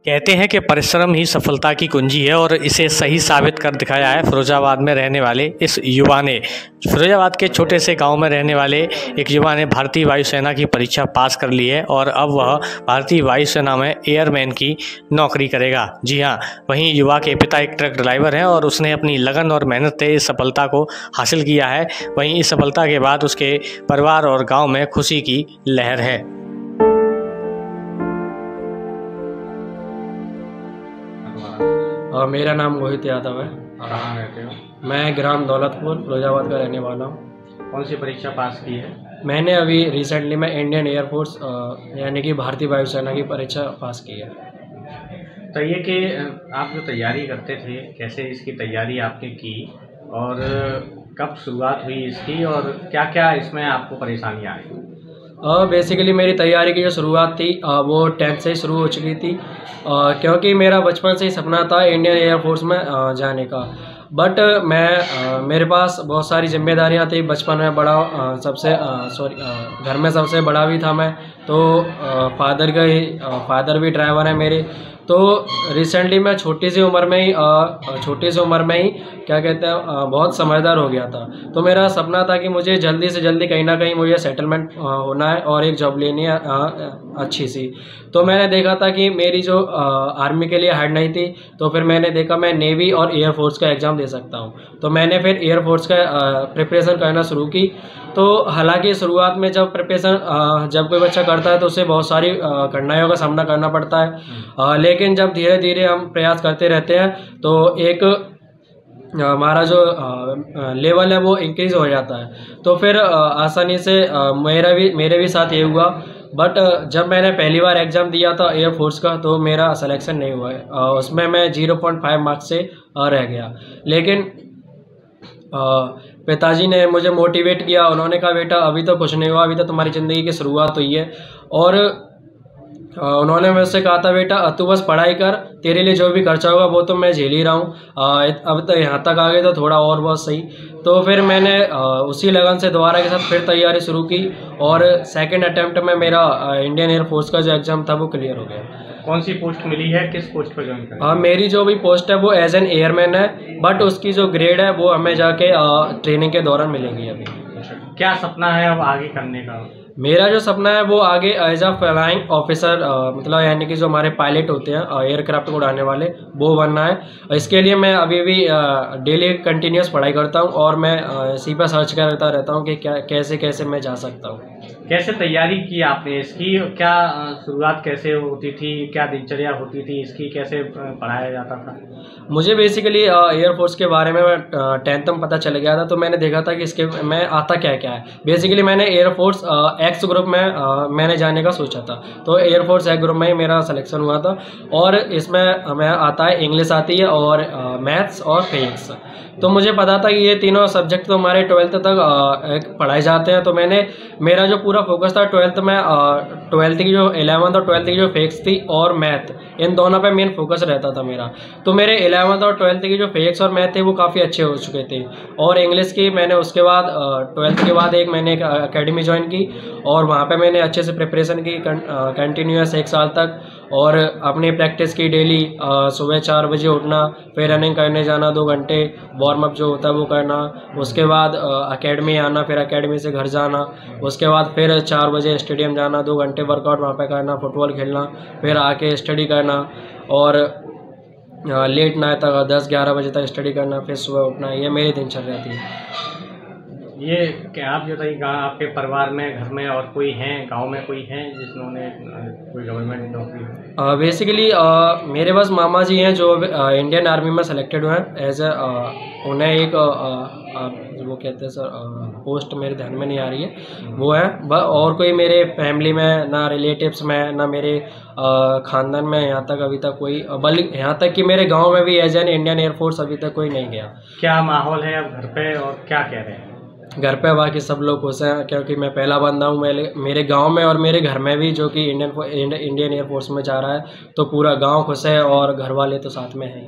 कहते हैं कि परिश्रम ही सफलता की कुंजी है और इसे सही साबित कर दिखाया है फिरोजाबाद में रहने वाले इस युवा ने। फिरोजाबाद के छोटे से गांव में रहने वाले एक युवा ने भारतीय वायुसेना की परीक्षा पास कर ली है और अब वह भारतीय वायुसेना में एयरमैन की नौकरी करेगा। जी हाँ, वहीं युवा के पिता एक ट्रक ड्राइवर हैं और उसने अपनी लगन और मेहनत से इस सफलता को हासिल किया है। वहीं इस सफलता के बाद उसके परिवार और गाँव में खुशी की लहर है। मेरा नाम मोहित यादव है। कहाँ रहते हो? मैं ग्राम दौलतपुर फिरोजाबाद का रहने वाला हूँ। कौन सी परीक्षा पास की है? मैंने अभी रिसेंटली में इंडियन एयरफोर्स यानी कि भारतीय वायुसेना की परीक्षा पास की है। तो ये कि आप जो तैयारी करते थे, कैसे इसकी तैयारी आपने की और कब शुरुआत हुई इसकी और क्या क्या इसमें आपको परेशानियाँ आई? बेसिकली मेरी तैयारी की जो शुरुआत थी वो 10th से ही शुरू हो चुकी थी, क्योंकि मेरा बचपन से ही सपना था इंडियन एयरफोर्स में जाने का। बट मेरे पास बहुत सारी जिम्मेदारियां थी। बचपन में घर में सबसे बड़ा भी था मैं, तो फादर भी ड्राइवर है मेरे। तो रिसेंटली मैं छोटी सी उम्र में ही क्या कहते हैं बहुत समझदार हो गया था। तो मेरा सपना था कि मुझे जल्दी से जल्दी कहीं ना कहीं मुझे सेटलमेंट होना है और एक जॉब लेनी है अच्छी सी। तो मैंने देखा था कि मेरी जो आर्मी के लिए हार्ड नहीं थी, तो फिर मैंने देखा मैं नेवी और एयरफोर्स का एग्ज़ाम दे सकता हूँ। तो मैंने फिर एयरफोर्स का प्रिपरेशन करना शुरू की। तो हालांकि शुरुआत में जब कोई बच्चा करता है तो उसे बहुत सारी कठिनाइयों का सामना करना पड़ता है, लेकिन जब धीरे धीरे हम प्रयास करते रहते हैं तो एक हमारा जो लेवल है वो इंक्रीज़ हो जाता है। तो फिर आसानी से मेरे भी साथ ये हुआ। बट जब मैंने पहली बार एग्ज़ाम दिया था एयरफोर्स का तो मेरा सिलेक्शन नहीं हुआ है। उसमें मैं 0.5 मार्क्स से रह गया। लेकिन पिताजी ने मुझे मोटिवेट किया। उन्होंने कहा बेटा अभी तो कुछ नहीं हुआ, अभी तो तुम्हारी ज़िंदगी की शुरुआत हुई है। और उन्होंने मुझसे कहा था बेटा तू बस पढ़ाई कर, तेरे लिए जो भी खर्चा होगा वो तो मैं झेल ही रहा हूँ, अब तो यहाँ तक आ गए तो थोड़ा और बहुत सही। तो फिर मैंने उसी लगन से दोबारा के साथ फिर तैयारी शुरू की और सेकंड अटेम्प्ट में मेरा इंडियन एयरफोर्स का जो एग्ज़ाम था वो क्लियर हो गया। कौन सी पोस्ट मिली है, किस पोस्ट पर ज्वाइन करें? मेरी जो भी पोस्ट है वो एज एन एयरमैन है, बट उसकी जो ग्रेड है वो हमें जाके ट्रेनिंग के दौरान मिलेगी। अभी क्या सपना है अब आगे करने का? मेरा जो सपना है वो आगे एज अ फ्लाइंग ऑफिसर, मतलब यानी कि जो हमारे पायलट होते हैं एयरक्राफ्ट को उड़ाने वाले, वो बनना है। इसके लिए मैं अभी भी डेली कंटिन्यूस पढ़ाई करता हूँ और मैं इसी पर सर्च करता रहता हूँ कि कैसे कैसे मैं जा सकता हूँ। कैसे तैयारी की आपने इसकी? क्या शुरुआत कैसे होती थी? क्या दिनचर्या होती थी इसकी? कैसे पढ़ाया जाता था? मुझे बेसिकली एयरफोर्स के बारे में 10th में पता चल गया था। तो मैंने देखा था कि इसके में आता क्या क्या है। बेसिकली मैंने एयरफोर्स एक्स ग्रुप में मैंने जाने का सोचा था। तो एयरफोर्स एक्स ग्रुप में ही मेरा सिलेक्शन हुआ था। और इसमें हमें आता है इंग्लिश आती है और मैथ्स और फिजिक्स। तो मुझे पता था कि ये तीनों सब्जेक्ट तो हमारे 12th तक पढ़ाए जाते हैं। तो मेरा जो पूरा फोकस था 12th की जो 11th और 12th की जो फिजिक्स थी और मैथ, इन दोनों पे मेन फोकस रहता था मेरा। तो मेरे 11th और 12th की जो फिजिक्स और मैथ थे वो काफ़ी अच्छे हो चुके थे। और इंग्लिश की मैंने उसके बाद 12th के बाद मैंने एक अकेडमी ज्वाइन की और वहाँ पे मैंने अच्छे से प्रिपरेशन की कंटिन्यूस 1 साल तक। और अपनी प्रैक्टिस की डेली, सुबह 4 बजे उठना, फिर रनिंग करने जाना 2 घंटे, वार्म अप जो होता है वो करना, उसके बाद अकेडमी आना, फिर अकेडमी से घर जाना, उसके बाद फिर 4 बजे स्टेडियम जाना, 2 घंटे वर्कआउट वहाँ पे करना, फुटबॉल खेलना, फिर आके स्टडी करना और लेट नाइट तक 10-11 बजे तक स्टडी करना, फिर सुबह उठना। ये मेरी दिनचर्या थी। ये क्या आप बताइए, आपके परिवार में, घर में और कोई हैं, गांव में कोई हैं जिन्होंने कोई गवर्नमेंट नौकरी? बेसिकली मेरे पास मामा जी हैं जो इंडियन आर्मी में सेलेक्टेड हुए हैं एज ए, उन्हें एक वो कहते हैं सर, पोस्ट मेरे ध्यान में नहीं आ रही है, वो है। और कोई मेरे फैमिली में ना, रिलेटिव्स में ना, मेरे ख़ानदान में यहाँ तक अभी तक कोई, बल्कि यहाँ तक कि मेरे गांव में भी एज एन इंडियन एयरफोर्स अभी तक कोई नहीं गया। क्या माहौल है अब घर पे और क्या कह रहे हैं घर पे? बाकी सब लोग खुश हैं क्योंकि मैं पहला बंदा हूँ मेरे गांव में और मेरे घर में भी, जो कि इंडियन एयरफोर्स में जा रहा है। तो पूरा गांव खुश है और घर वाले तो साथ में हैं।